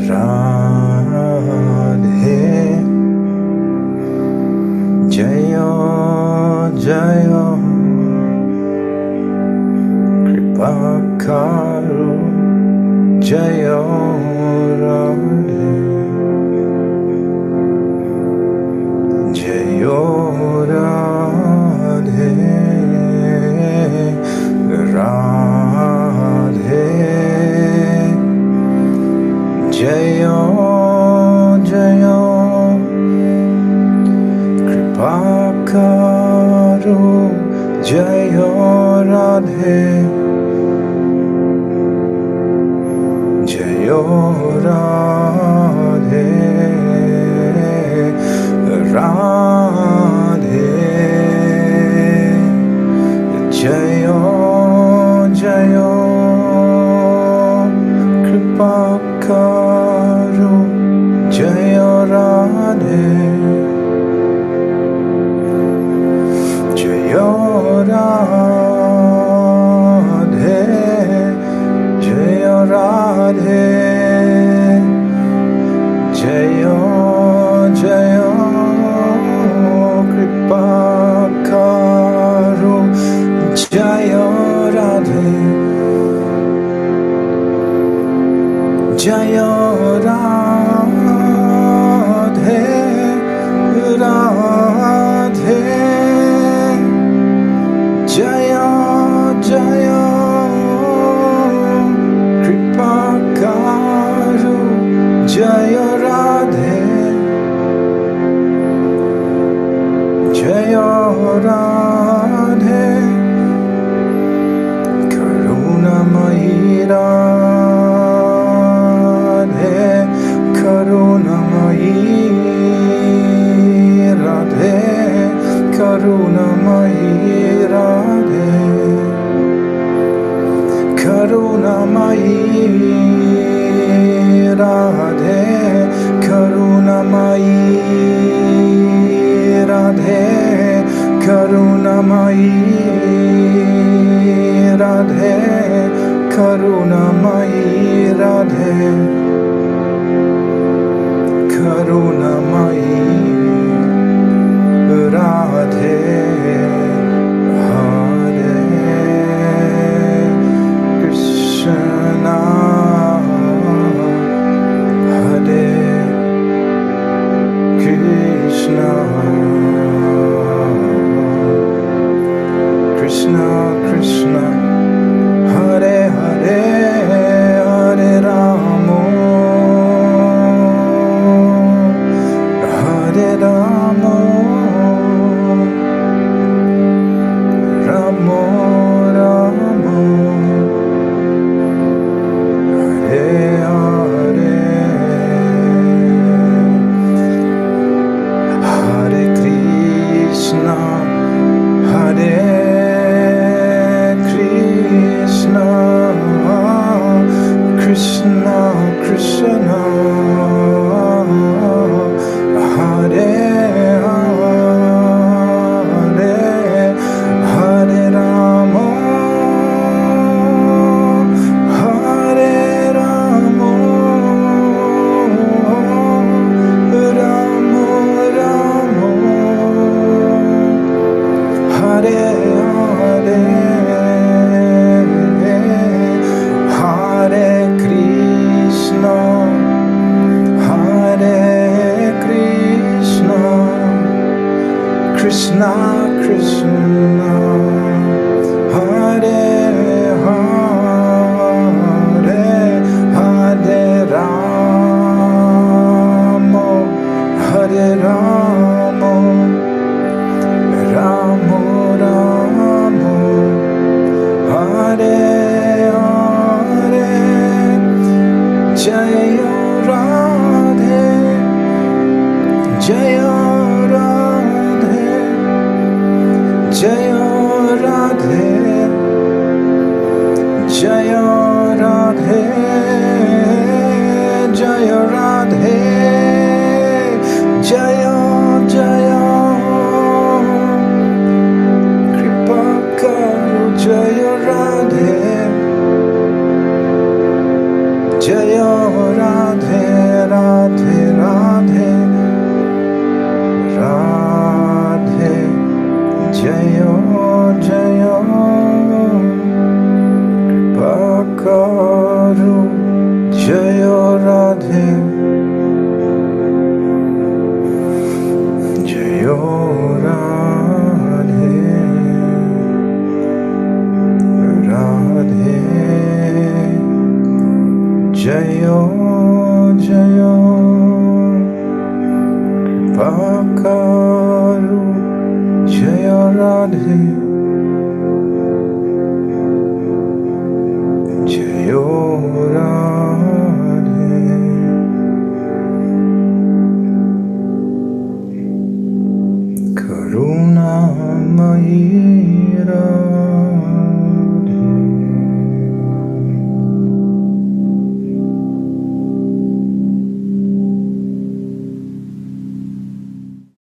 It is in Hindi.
राधे जय जय कृपा करो जय राधे जय राधे राधे जय जय कृपा करो जय राधे जय राधे राधे जय जय कृपा करो जय राधे जय राधे जय राधे जय जय कृपा करो जय राधे जय राधे राधे जय जय कृपा करो जय राधे जय राधे करुणामयी राधे करुणामयी राधे करुणामयी राधे करुणामयी राधे करुणामयी राधे करुणामयी राधे करुणामयी राधे करुणामयी राधे हरे कृष्णा हरे कृष्णा कृष्णा कृष्णा हरे हरे हरे राम हरे राम राम राम हरे हरे हरे कृष्णा हरे कृष्णा कृष्णा कृष्णा हरे हरे हरे राम हरे राम राम राम हरे हरे हरे कृष्णा हरे कृष्णा कृष्णा कृष्णा हरे हरे हरे राम हरे राम राम राम हरे हरे जय राधे जय राधे जय राधे जय राधे जय राधे जय जय कृपा करो जय राधे जय राधे जय राधे जय राधे राधे जय जय पाकारू जय राधे जय राधे